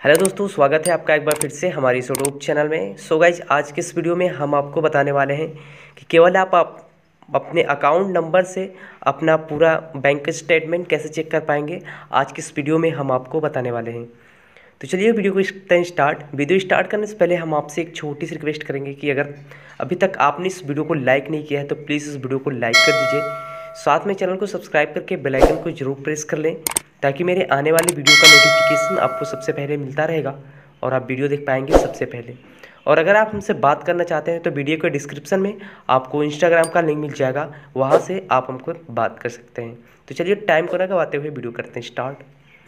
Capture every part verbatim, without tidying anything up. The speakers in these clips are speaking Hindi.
हेलो दोस्तों, स्वागत है आपका एक बार फिर से हमारी इस यूट्यूब चैनल में। सो गाइज, आज के इस वीडियो में हम आपको बताने वाले हैं कि केवल आप, आप अपने अकाउंट नंबर से अपना पूरा बैंक स्टेटमेंट कैसे चेक कर पाएंगे। आज के इस वीडियो में हम आपको बताने वाले हैं। तो चलिए वीडियो को करते हैं स्टार्ट। वीडियो स्टार्ट करने से पहले हम आपसे एक छोटी सी रिक्वेस्ट करेंगे कि अगर अभी तक आपने इस वीडियो को लाइक नहीं किया है तो प्लीज़ इस वीडियो को लाइक कर दीजिए। साथ में चैनल को सब्सक्राइब करके बेल आइकन को जरूर प्रेस कर लें ताकि मेरे आने वाली वीडियो का नोटिफिकेशन आपको सबसे पहले मिलता रहेगा और आप वीडियो देख पाएंगे सबसे पहले। और अगर आप हमसे बात करना चाहते हैं तो वीडियो के डिस्क्रिप्शन में आपको इंस्टाग्राम का लिंक मिल जाएगा, वहाँ से आप हमको बात कर सकते हैं। तो चलिए टाइम को ना गवाते हुए वीडियो करते हैं स्टार्ट।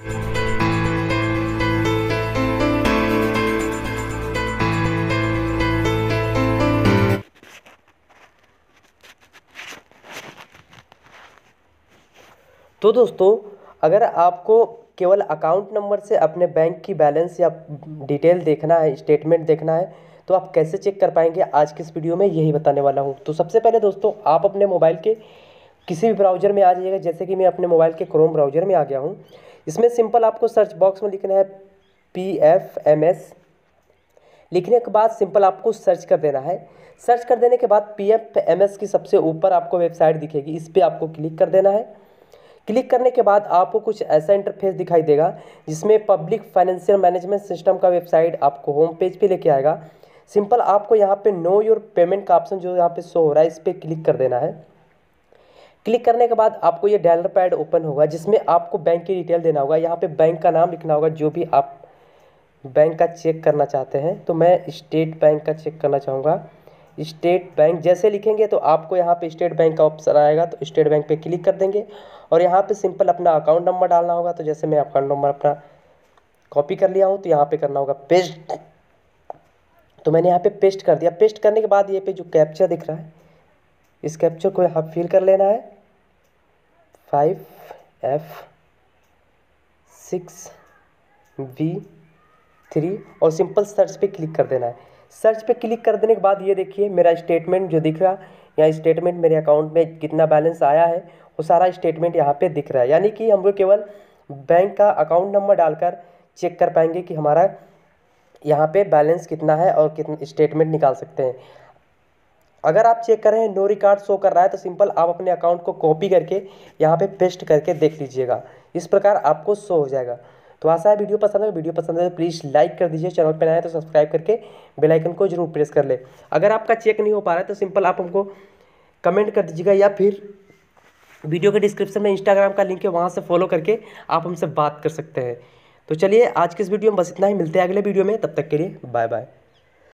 तो दोस्तों, अगर आपको केवल अकाउंट नंबर से अपने बैंक की बैलेंस या डिटेल देखना है, स्टेटमेंट देखना है, तो आप कैसे चेक कर पाएंगे, आज के इस वीडियो में यही बताने वाला हूं। तो सबसे पहले दोस्तों, आप अपने मोबाइल के किसी भी ब्राउज़र में आ जाइएगा। जैसे कि मैं अपने मोबाइल के क्रोम ब्राउज़र में आ गया हूं। इसमें सिंपल आपको सर्च बॉक्स में लिखना है पी एफ एम एस। लिखने के बाद सिंपल आपको सर्च कर देना है। सर्च कर देने के बाद पी एफ एम एस की सबसे ऊपर आपको वेबसाइट दिखेगी, इस पर आपको क्लिक कर देना है। क्लिक करने के बाद आपको कुछ ऐसा इंटरफेस दिखाई देगा जिसमें पब्लिक फाइनेंशियल मैनेजमेंट सिस्टम का वेबसाइट आपको होम पेज पे लेके आएगा। सिंपल आपको यहाँ पे नो योर पेमेंट का ऑप्शन जो यहाँ पे शो हो रहा है, इस पर क्लिक कर देना है। क्लिक करने के बाद आपको ये डायलर पैड ओपन होगा जिसमें आपको बैंक की डिटेल देना होगा। यहाँ पे बैंक का नाम लिखना होगा जो भी आप बैंक का चेक करना चाहते हैं। तो मैं स्टेट बैंक का चेक करना चाहूँगा। स्टेट बैंक जैसे लिखेंगे तो आपको यहाँ पे स्टेट बैंक का ऑप्शन आएगा, तो स्टेट बैंक पे क्लिक कर देंगे और यहाँ पे सिंपल अपना अकाउंट नंबर डालना होगा। तो जैसे मैं अकाउंट नंबर अपना कॉपी कर लिया हूँ तो यहाँ पे करना होगा पेस्ट। तो मैंने यहाँ पे पेस्ट कर दिया। पेस्ट करने के बाद ये पे जो कैप्चा दिख रहा है, इस कैप्चर को यहाँ फिल कर लेना है, five F six V three, और सिंपल सर्च पे क्लिक कर देना है। सर्च पे क्लिक कर देने के बाद ये देखिए मेरा स्टेटमेंट जो दिख रहा, यहाँ स्टेटमेंट मेरे अकाउंट में कितना बैलेंस आया है वो सारा स्टेटमेंट यहाँ पे दिख रहा है। यानी कि हम लोग केवल बैंक का अकाउंट नंबर डालकर चेक कर पाएंगे कि हमारा यहाँ पे बैलेंस कितना है और कितना स्टेटमेंट निकाल सकते हैं। अगर आप चेक कर रहे हैं नो रिकॉर्ड शो कर रहा है तो सिंपल आप अपने अकाउंट को कॉपी करके यहाँ पे पेस्ट करके देख लीजिएगा। इस प्रकार आपको शो हो जाएगा। तो आशा है वीडियो पसंद है। वीडियो पसंद है तो प्लीज़ लाइक कर दीजिए। चैनल पर नया है तो सब्सक्राइब करके बेल आइकन को जरूर प्रेस कर ले। अगर आपका चेक नहीं हो पा रहा है तो सिंपल आप हमको कमेंट कर दीजिएगा या फिर वीडियो के डिस्क्रिप्शन में इंस्टाग्राम का लिंक है, वहाँ से फॉलो करके आप हमसे बात कर सकते हैं। तो चलिए आज के इस वीडियो में बस इतना ही। मिलते हैं अगले वीडियो में, तब तक के लिए बाय बाय।